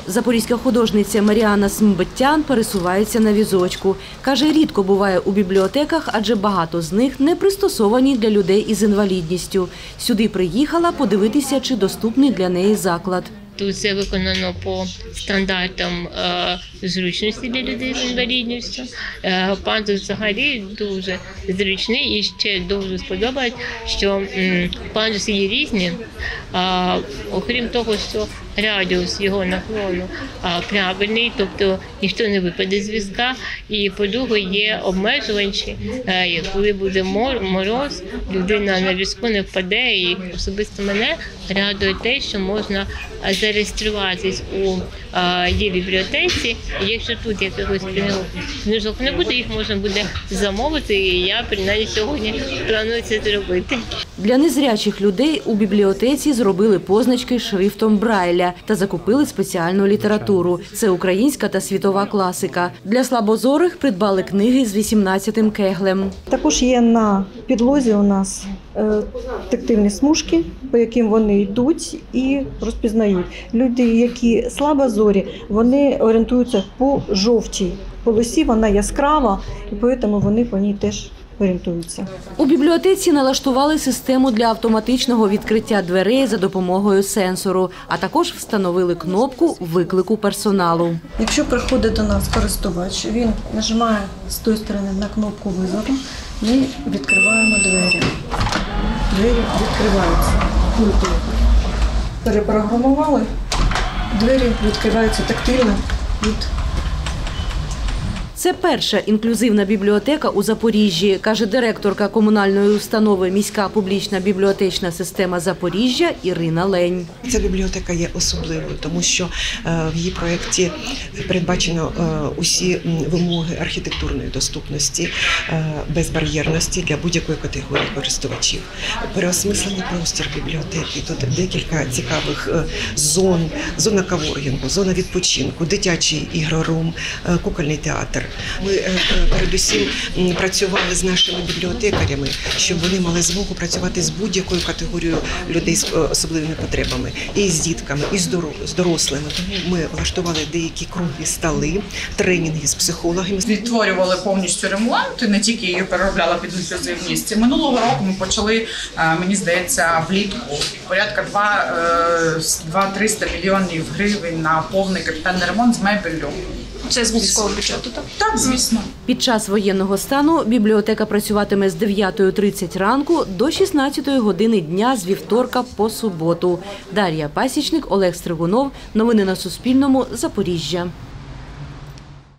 Запорізька художниця Маріана Смбеттян пересувається на візочку. Каже, рідко буває у бібліотеках, адже багато з них не пристосовані для людей із інвалідністю. Сюди приїхала подивитися, чи доступний для неї заклад. Тут все виконано по стандартам зручності для людей з інвалідністю. Пандус взагалі дуже зручний і ще дуже сподобається, що пандуси є різні. Окрім того, що радіус його наклону правильний, тобто ніхто не випаде з візка. І, по-друге, є обмежувачі, коли буде мороз, людина на візку не впаде. І особисто мене радує те, що можна зареєструватись у бібліотеці. І якщо тут якихось книжок не буде, їх можна буде замовити. І я, принаймні, сьогодні планую це зробити. Для незрячих людей у бібліотеці зробили позначки шрифтом Брайля та закупили спеціальну літературу. Це українська та світова класика. Для слабозорих придбали книги з 18-м кеглем. Також є на підлозі у нас тактильні смужки, по яким вони йдуть і розпізнають. Люди, які слабозорі, вони орієнтуються по жовтій полосі, вона яскрава, і тому вони по ній теж орієнтуються. У бібліотеці налаштували систему для автоматичного відкриття дверей за допомогою сенсору, а також встановили кнопку виклику персоналу. Якщо приходить до нас користувач, він нажимає з тої сторони на кнопку визову, ми відкриваємо двері. Двері відкриваються. Перепрограмували, двері відкриваються тактильно від. Це перша інклюзивна бібліотека у Запоріжжі, каже директорка комунальної установи «Міська публічна бібліотечна система Запоріжжя» Ірина Лень. Ця бібліотека є особливою, тому що в її проєкті передбачено усі вимоги архітектурної доступності, безбар'єрності для будь-якої категорії користувачів. Переосмислений простір бібліотеки, тут декілька цікавих зон, зона каворкінгу, зона відпочинку, дитячий ігрорум, кукольний театр. Ми передусім працювали з нашими бібліотекарями, щоб вони мали змогу працювати з будь-якою категорією людей з особливими потребами. І з дітками, і з дорослими. Тому ми влаштували деякі круглі столи, тренінги з психологами. Відтворювали повністю ремонт, не тільки її переробляла під інклюзивність. Минулого року ми почали, мені здається, влітку порядка 200-300 мільйонів гривень на повний капітальний ремонт з мебеллю. Це з міського бюджету, так? Так, звісно. Під час воєнного стану бібліотека працюватиме з 9:30 ранку до 16 години дня з вівторка по суботу. Дар'я Пасічник, Олег Стригунов. Новини на Суспільному. Запоріжжя.